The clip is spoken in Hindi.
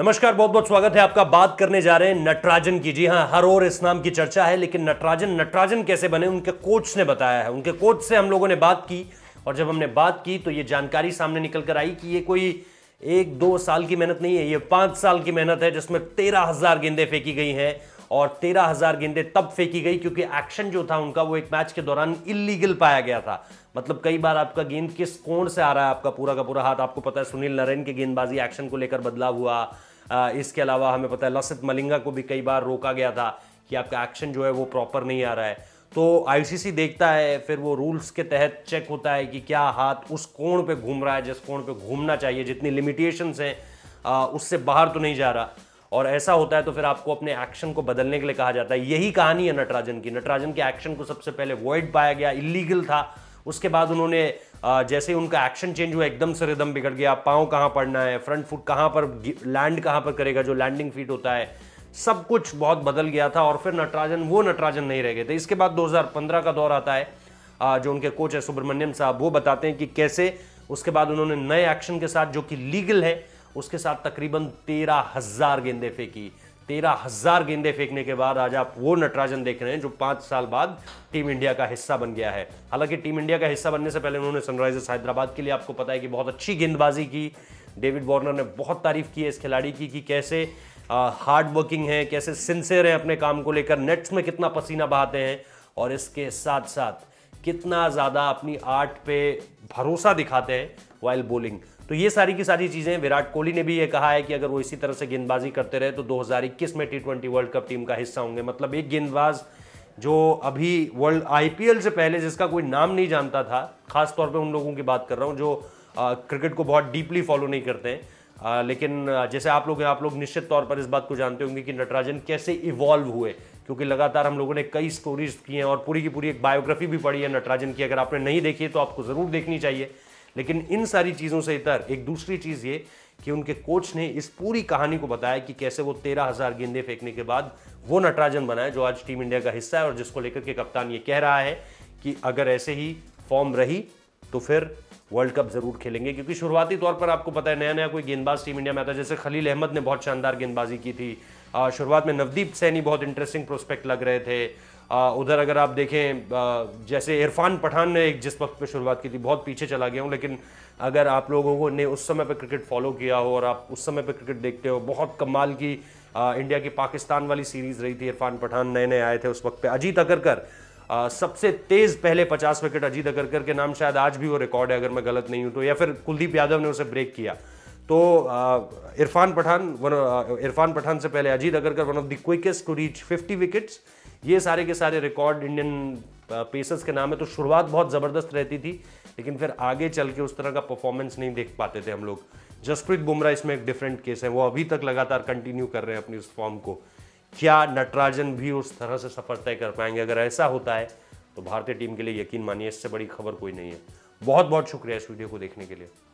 नमस्कार, बहुत बहुत स्वागत है आपका। बात करने जा रहे हैं नटराजन की। जी हां, हर ओर इस नाम की चर्चा है, लेकिन नटराजन कैसे बने उनके कोच ने बताया है। उनके कोच से हम लोगों ने बात की और जब हमने बात की तो ये जानकारी सामने निकल कर आई कि ये कोई 1-2 साल की मेहनत नहीं है, ये 5 साल की मेहनत है, जिसमें 13,000 गेंदें फेंकी गई हैं। और 13,000 गेंदें तब फेंकी गई क्योंकि एक्शन जो था उनका वो एक मैच के दौरान इलीगल पाया गया था। मतलब कई बार आपका गेंद किस कोण से आ रहा है, आपका पूरा का पूरा हाथ, आपको पता है सुनील नरेन के गेंदबाजी एक्शन को लेकर बदलाव हुआ। इसके अलावा हमें पता है लसित मलिंगा को भी कई बार रोका गया था कि आपका एक्शन जो है वो प्रॉपर नहीं आ रहा है। तो आईसीसी देखता है, फिर वो रूल्स के तहत चेक होता है कि क्या हाथ उस कोण पे घूम रहा है जिस कोण पे घूमना चाहिए, जितनी लिमिटेशंस हैं उससे बाहर तो नहीं जा रहा। और ऐसा होता है तो फिर आपको अपने एक्शन को बदलने के लिए कहा जाता है। यही कहानी है नटराजन की। नटराजन के एक्शन को सबसे पहले वॉइड पाया गया, इलीगल था। उसके बाद उन्होंने जैसे उनका एक्शन चेंज हुआ, एकदम से रिदम बिगड़ गया। पाँव कहाँ पड़ना है, फ्रंट फुट कहाँ पर, लैंड कहाँ पर करेगा, जो लैंडिंग फीट होता है, सब कुछ बहुत बदल गया था। और फिर नटराजन वो नटराजन नहीं रह गए थे। इसके बाद 2015 का दौर आता है। जो उनके कोच है सुब्रमण्यम साहब, वो बताते हैं कि कैसे उसके बाद उन्होंने नए एक्शन के साथ, जो कि लीगल है, उसके साथ तकरीबन 13,000 गेंदें फेंकी। 13,000 गेंदें फेंकने के बाद आज आप वो नटराजन देख रहे हैं जो 5 साल बाद टीम इंडिया का हिस्सा बन गया है। हालांकि टीम इंडिया का हिस्सा बनने से पहले उन्होंने सनराइजर्स हैदराबाद के लिए, आपको पता है कि बहुत अच्छी गेंदबाजी की। डेविड वार्नर ने बहुत तारीफ की है इस खिलाड़ी की कि कैसे हार्ड वर्किंग है, कैसे सिंसियर है अपने काम को लेकर, नेट्स में कितना पसीना बहाते हैं और इसके साथ साथ कितना ज़्यादा अपनी आर्ट पे भरोसा दिखाते हैं वाइल बॉलिंग। तो ये सारी की सारी चीज़ें, विराट कोहली ने भी ये कहा है कि अगर वो इसी तरह से गेंदबाजी करते रहे तो 2021 में T20 वर्ल्ड कप टीम का हिस्सा होंगे। मतलब एक गेंदबाज जो अभी वर्ल्ड आईपीएल से पहले जिसका कोई नाम नहीं जानता था, खास तौर पे उन लोगों की बात कर रहा हूँ जो क्रिकेट को बहुत डीपली फॉलो नहीं करते हैं, लेकिन जैसे आप लोग निश्चित तौर पर इस बात को जानते होंगे कि नटराजन कैसे इवॉल्व हुए, क्योंकि लगातार हम लोगों ने कई स्टोरीज की हैं और पूरी की पूरी एक बायोग्राफी भी पढ़ी है नटराजन की। अगर आपने नहीं देखी तो आपको ज़रूर देखनी चाहिए। लेकिन इन सारी चीज़ों से इतर एक दूसरी चीज़ ये कि उनके कोच ने इस पूरी कहानी को बताया कि कैसे वो 13,000 गेंदें फेंकने के बाद वो नटराजन बना है जो आज टीम इंडिया का हिस्सा है, और जिसको लेकर के कप्तान ये कह रहा है कि अगर ऐसे ही फॉर्म रही तो फिर वर्ल्ड कप जरूर खेलेंगे। क्योंकि शुरुआती तौर पर आपको पता है नया नया कोई गेंदबाज टीम इंडिया में आता है, जैसे खलील अहमद ने बहुत शानदार गेंदबाजी की थी। शुरुआत में नवदीप सैनी बहुत इंटरेस्टिंग प्रोस्पेक्ट लग रहे थे। उधर अगर आप देखें जैसे इरफान पठान ने एक जिस वक्त पे शुरुआत की थी, बहुत पीछे चला गया हूँ, लेकिन अगर आप लोगों ने उस समय पे क्रिकेट फॉलो किया हो और आप उस समय पे क्रिकेट देखते हो, बहुत कमाल की इंडिया की पाकिस्तान वाली सीरीज रही थी। इरफान पठान नए नए आए थे उस वक्त पे। अजीत अगरकर सबसे तेज पहले 50 विकेट अजीत अगरकर के नाम, शायद आज भी वो रिकॉर्ड है अगर मैं गलत नहीं हूँ तो, या फिर कुलदीप यादव ने उसे ब्रेक किया। तो इरफान पठान से पहले Ajit Agarkar one of the quickest to reach 50 wickets. ये सारे के सारे रिकॉर्ड इंडियन पेसर्स के नाम है। तो शुरुआत बहुत ज़बरदस्त रहती थी, लेकिन फिर आगे चल के उस तरह का परफॉर्मेंस नहीं देख पाते थे हम लोग। जसप्रीत बुमराह इसमें एक डिफरेंट केस है, वो अभी तक लगातार कंटिन्यू कर रहे हैं अपनी उस फॉर्म को। क्या नटराजन भी उस तरह से सफर तय कर पाएंगे? अगर ऐसा होता है तो भारतीय टीम के लिए यकीन मानिए इससे बड़ी खबर कोई नहीं है। बहुत बहुत शुक्रिया इस वीडियो को देखने के लिए।